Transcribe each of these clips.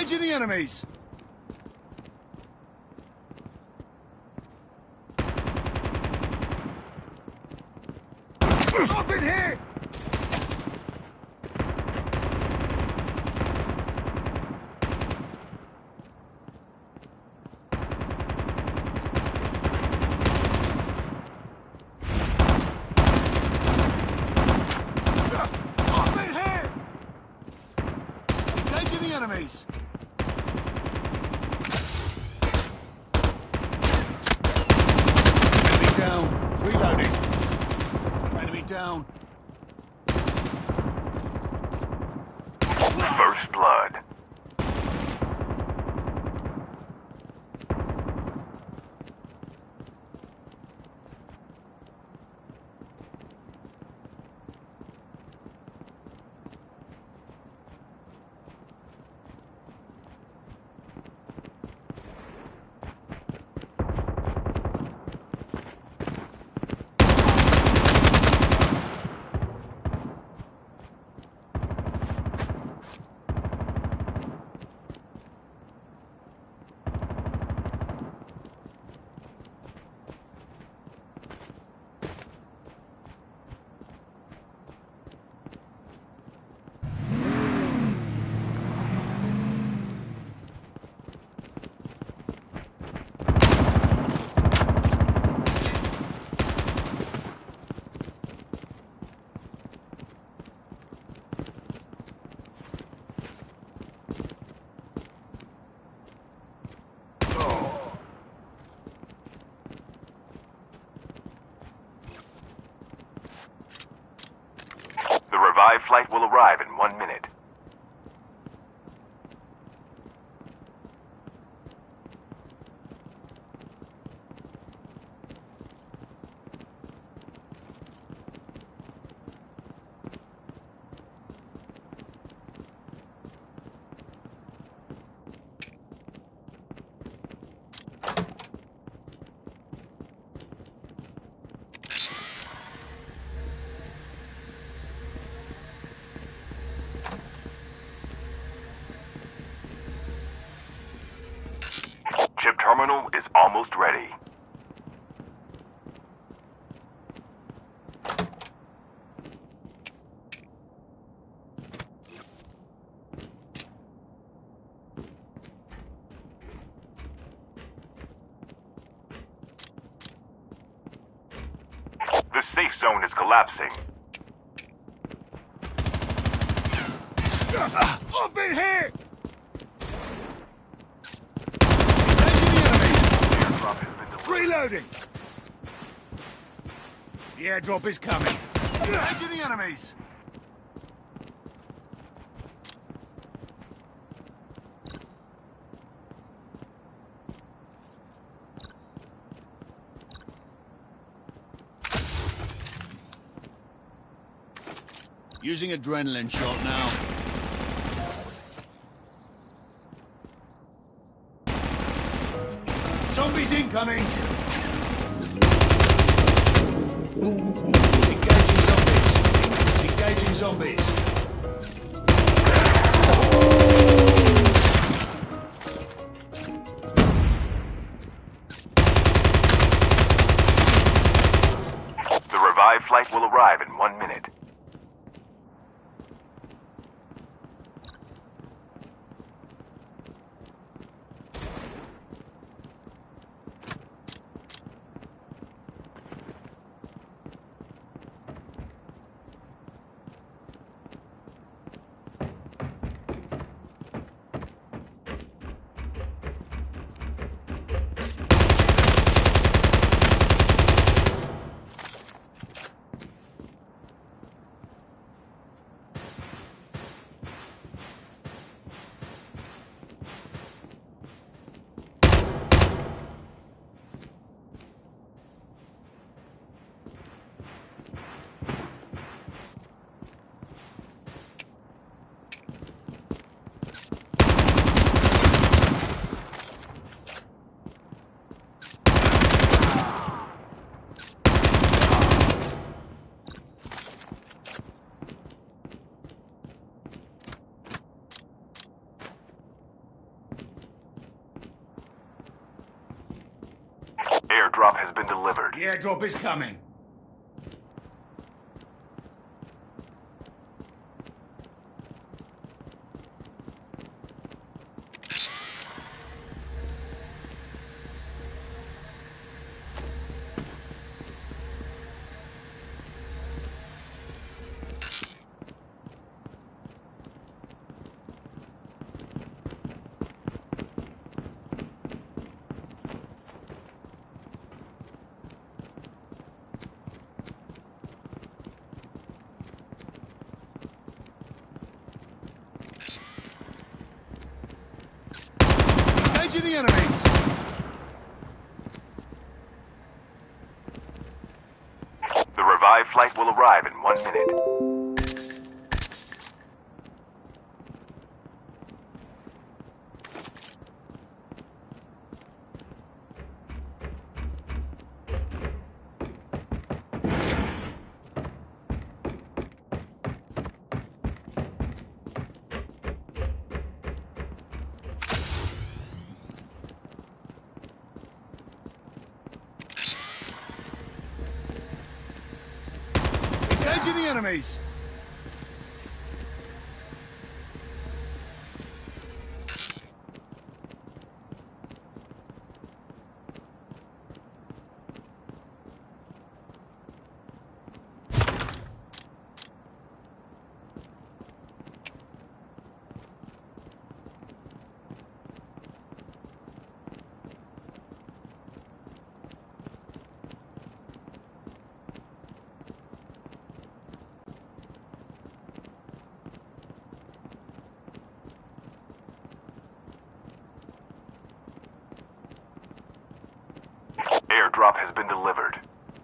Engaging the enemies! Up in here! Up in here! Engaging the enemies! Enemy down. Reloading. Enemy down. First blood. The revived flight will arrive in 1 minute. Chip terminal is almost ready. The safe zone is collapsing. Up in here! Airdrop has been delivered. Reloading! The airdrop is coming. Engaging the enemies! Using adrenaline shot now. Zombies incoming! Engaging zombies. Engaging zombies. The revived flight will arrive in 1 minute. Airdrop has been delivered. The airdrop is coming. Engaging the enemies! The revived flight will arrive in 1 minute. Engaging the enemies! Airdrop has been delivered.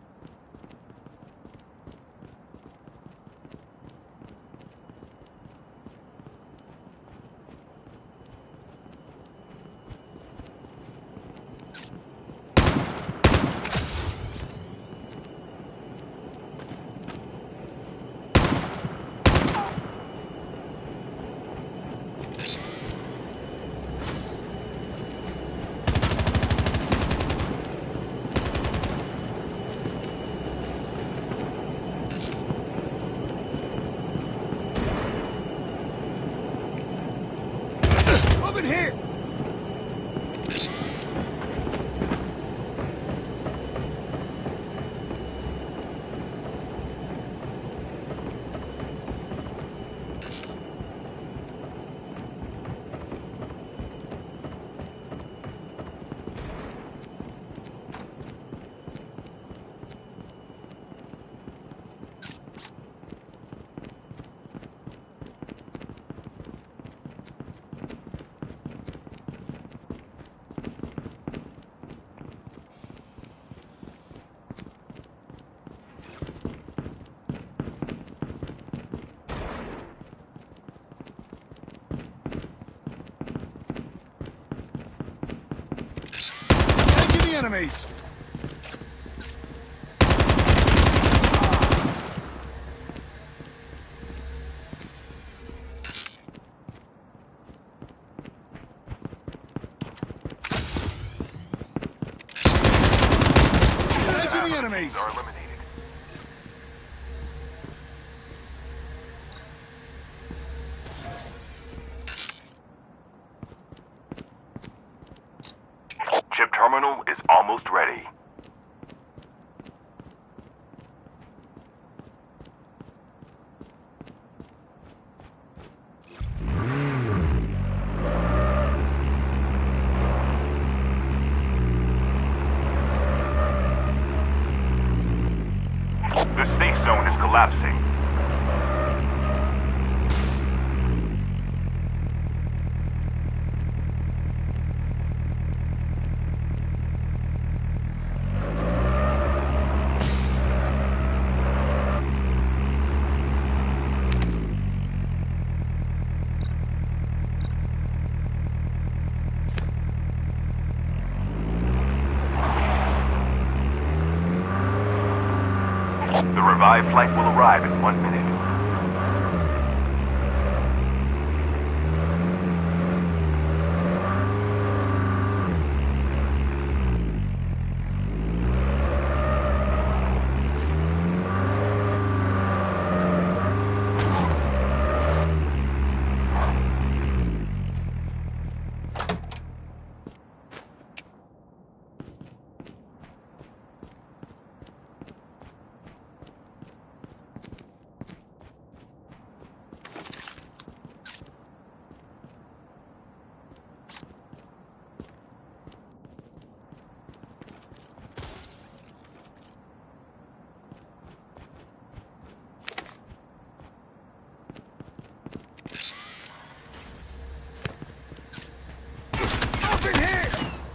Robin here! Engaging the enemies! Engaging the enemies! Are eliminated. Chip terminal is almost ready. The safe zone is collapsing. The revived flight will arrive in 1 minute.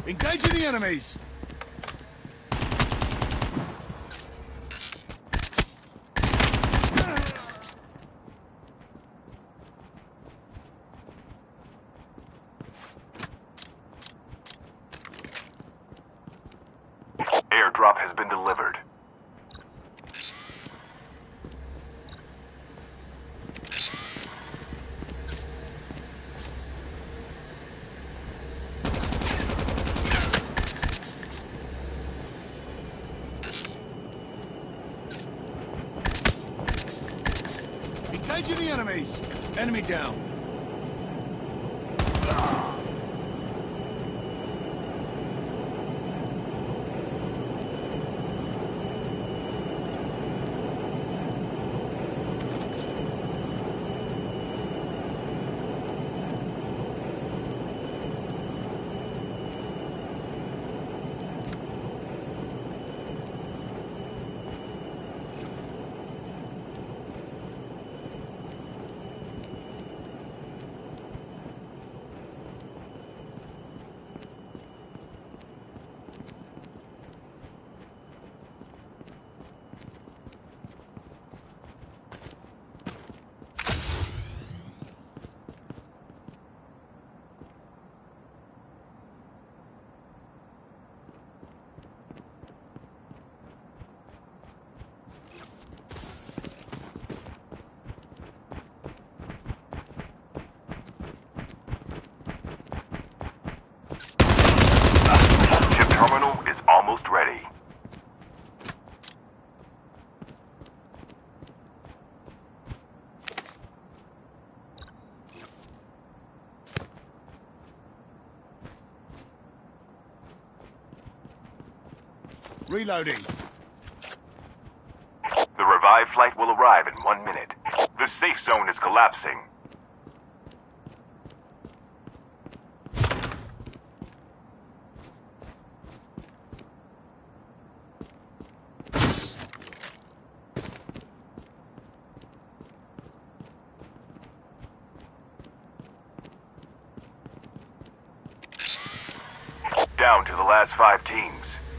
Engaging the enemies! Airdrop has been delivered. Engaging the enemies! Enemy down. Chip terminal is almost ready. Reloading. The revived flight will arrive in 1 minute. The safe zone is collapsing. Down to the last 5 teams.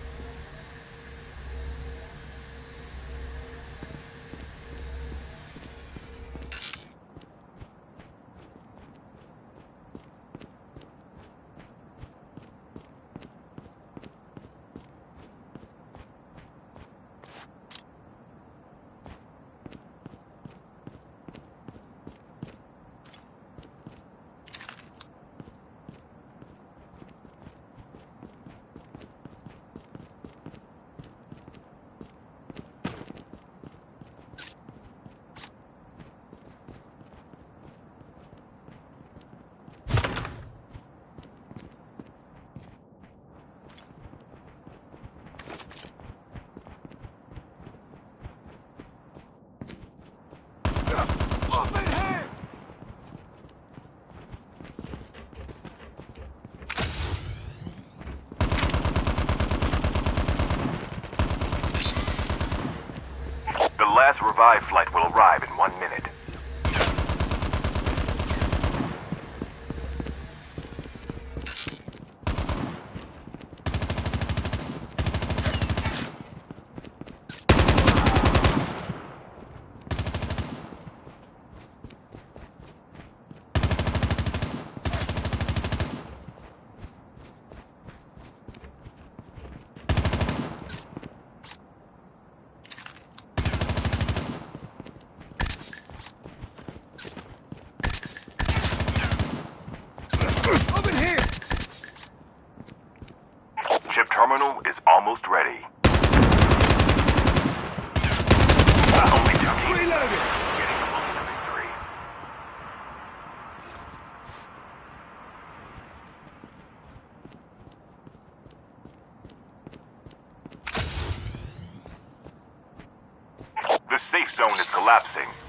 Up in here! The last revived flight will arrive in 1 minute. Up in here! Chip terminal is almost ready. Only 2 teams Reloading! getting close to victory. The safe zone is collapsing.